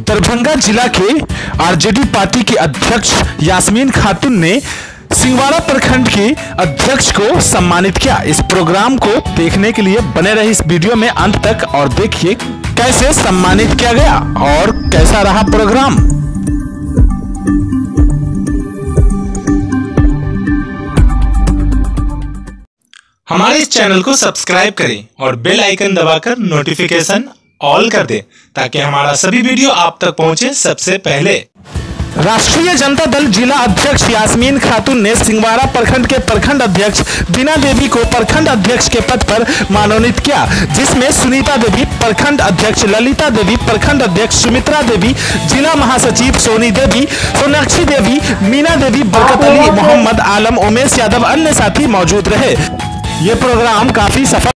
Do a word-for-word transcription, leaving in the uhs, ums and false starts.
दरभंगा जिला के RJD party के अध्यक्ष यास्मीन खातून ने सिंहवाड़ा प्रखंड के अध्यक्ष को सम्मानित किया। इस प्रोग्राम को देखने के लिए बने रहे इस वीडियो में अंत तक और देखिए कैसे सम्मानित किया गया और कैसा रहा प्रोग्राम। हमारे इस चैनल को सब्सक्राइब करें और बेल आइकन दबाकर नोटिफिकेशन ऑल कर दें ताकि हमारा सभी वीडियो आप तक पहुंचे सबसे पहले। राष्ट्रीय जनता दल जिला अध्यक्ष यास्मीन खातून ने सिंहवाड़ा प्रखंड के प्रखंड अध्यक्ष बीना देवी को प्रखंड अध्यक्ष के पद पर मनोनीत किया, जिसमें सुनीता देवी प्रखंड अध्यक्ष, ललिता देवी प्रखंड अध्यक्ष, सुमित्रा देवी जिला महासचिव, सोनी देवी, सोनाक्षी देवी, मीना देवी, बरकत अली, मोहम्मद आलम, उमेश यादव अन्य साथी मौजूद रहे। ये प्रोग्राम काफी सफल